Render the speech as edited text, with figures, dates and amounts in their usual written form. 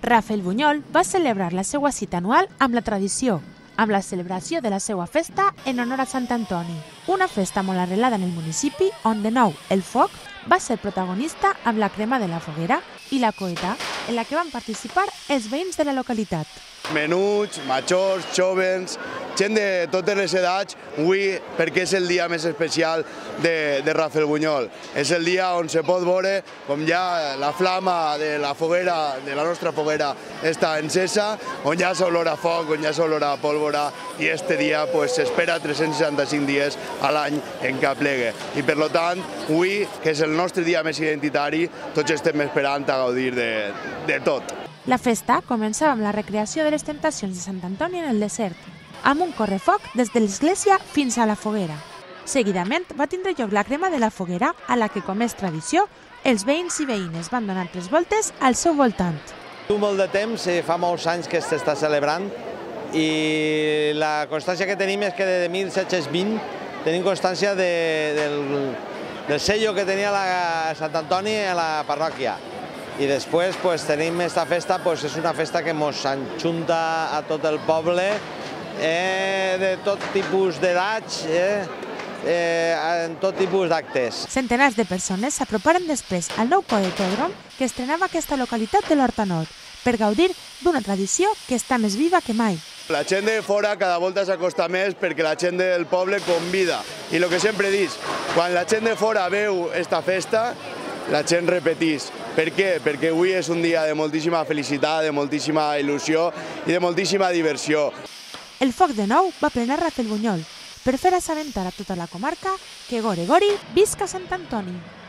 Rafael Bunyol va celebrar la seva cita anual amb la tradició, amb la celebració de la seva festa en honor a Sant Antoni, una festa molt arrelada en el municipi on, de nou, el foc va ser protagonista amb la crema de la foguera i la coeta, en la que van participar els veïns de la localitat. Menuts, majors, jóvens, gent de totes les edats, avui perquè és el dia més especial de Rafael Bunyol. És el dia on se pot veure com ja la flama de la foguera, de la nostra foguera, està encesa, on ja s'olor a foc, on ja s'olor a pólvora, i este dia s'espera 365 dies a l'any en què plegue. I per tant, avui, que és el nostre dia més identitari, tots estem esperant a gaudir de tot. La festa començava amb la recreació de les temptacions de Sant Antoni en el desert, amb un correfoc des de l'església fins a la foguera. Seguidament va tindre lloc la crema de la foguera, a la que, com és tradició, els veïns i veïnes van donar 3 voltes al seu voltant. Molt de temps, fa molts anys que s'està celebrant, i la constància que tenim és que de 1720 tenim constància del sello que tenia Sant Antoni a la parròquia. I després tenim aquesta festa, és una festa que ens enxunta a tot el poble, de tot tipus d'edats, en tot tipus d'actes. Centenars de persones s'aproparen després al nou poetòdrom que estrenava aquesta localitat de l'Horta Nord, per gaudir d'una tradició que està més viva que mai. La gent de fora cada volta s'acosta més perquè la gent del poble convida. I el que sempre dic, quan la gent de fora veu esta festa, la gent repetís. Per què? Perquè avui és un dia de moltíssima felicitat, de moltíssima il·lusió i de moltíssima diversió. El foc de nou va plenar Rafael Bunyol per fer assabentar a tota la comarca que Gori Gori visca Sant Antoni.